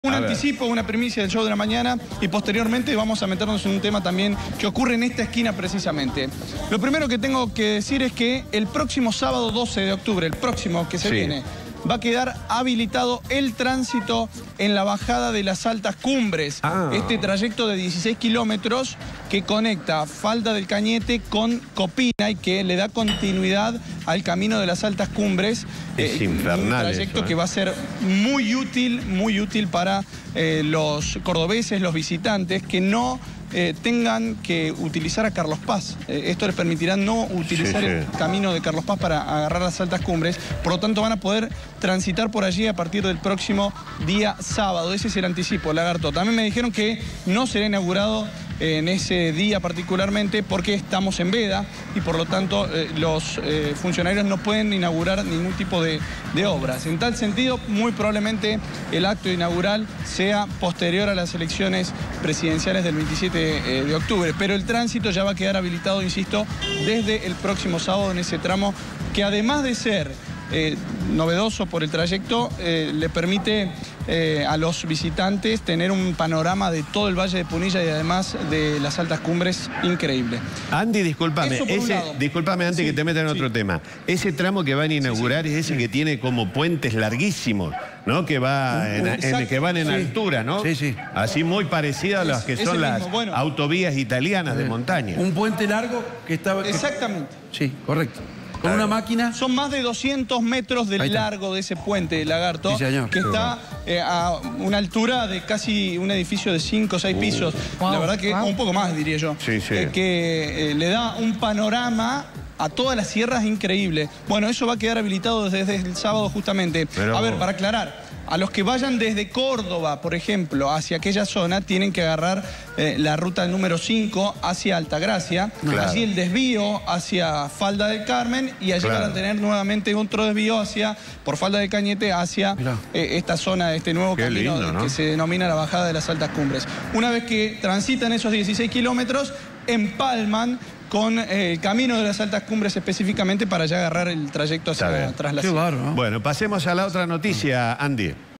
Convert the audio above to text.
Un anticipo, una primicia del show de la mañana y posteriormente vamos a meternos en un tema también que ocurre en esta esquina precisamente. Lo primero que tengo que decir es que el próximo sábado 12 de octubre, el próximo que se viene, va a quedar habilitado el tránsito en la bajada de las Altas Cumbres. Este trayecto de 16 kilómetros que conecta Falda del Cañete con Copina y que le da continuidad al camino de las Altas Cumbres. Es infernal un trayecto eso, que va a ser muy útil para los cordobeses, los visitantes que no tengan que utilizar a Carlos Paz. Esto les permitirá no utilizar el camino de Carlos Paz para agarrar las Altas Cumbres. Por lo tanto, van a poder transitar por allí a partir del próximo día sábado. Ese es el anticipo, Lagarto. También me dijeron que no será inaugurado en ese día particularmente porque estamos en veda y por lo tanto los funcionarios no pueden inaugurar ningún tipo de obras. En tal sentido, muy probablemente el acto inaugural sea posterior a las elecciones presidenciales del 27 de octubre, pero el tránsito ya va a quedar habilitado, insisto, desde el próximo sábado en ese tramo que además de ser novedoso por el trayecto, le permite a los visitantes tener un panorama de todo el Valle de Punilla y además de las Altas Cumbres increíble. Andy, discúlpame antes que te meta en otro tema. Ese tramo que van a inaugurar es ese que tiene como puentes larguísimos, ¿no? Que van en altura, ¿no? Sí. Así muy parecida a las que son las autovías italianas de montaña. Un puente largo que estaba... Exactamente. Sí, correcto. Con una máquina... Son más de 200 metros de largo de ese puente, Lagarto, que está a una altura de casi un edificio de 5 o 6 pisos. La verdad que un poco más, diría yo. Que le da un panorama a todas las sierras increíble. Bueno, eso va a quedar habilitado desde el sábado justamente. A ver, para aclarar, a los que vayan desde Córdoba, por ejemplo, hacia aquella zona, tienen que agarrar la ruta número 5 hacia Altagracia. Allí el desvío hacia Falda del Carmen y allí van a tener nuevamente otro desvío por Falda del Cañete hacia esta zona, este nuevo camino que se denomina la bajada de las Altas Cumbres. Una vez que transitan esos 16 kilómetros, empalman con el camino de las Altas Cumbres específicamente para ya agarrar el trayecto hacia Traslación. Bueno, pasemos a la otra noticia, Andy.